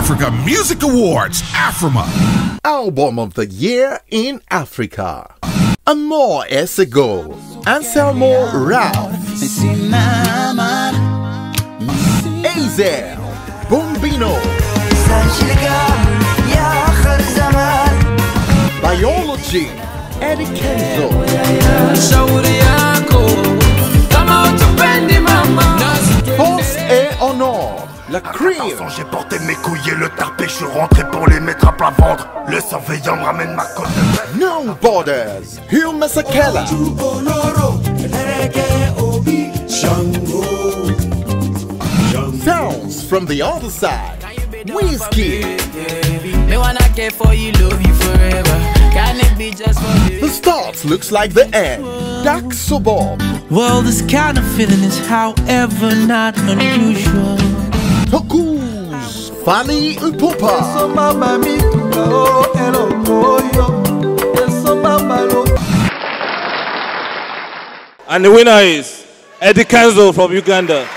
Africa Music Awards, AFRIMA. Album of the Year in Africa. Amor Esego, Anselmo Ralph, Azel, Bombino, Biology, Eddy Kenzo, Force et Honor, La Crime. J'ai porté mes couilles et le tarpé, je suis rentré pour les mettre à plat ventre. Le surveillant me ramène ma côte. No Borders, Hugh Masakela, Sounds from the Other Side, Whiskey. The start looks like the end, Dark Suburb. Well, this kind of feeling is however not unusual. Tokus, Fali Upupa. And the winner is Eddy Kenzo from Uganda.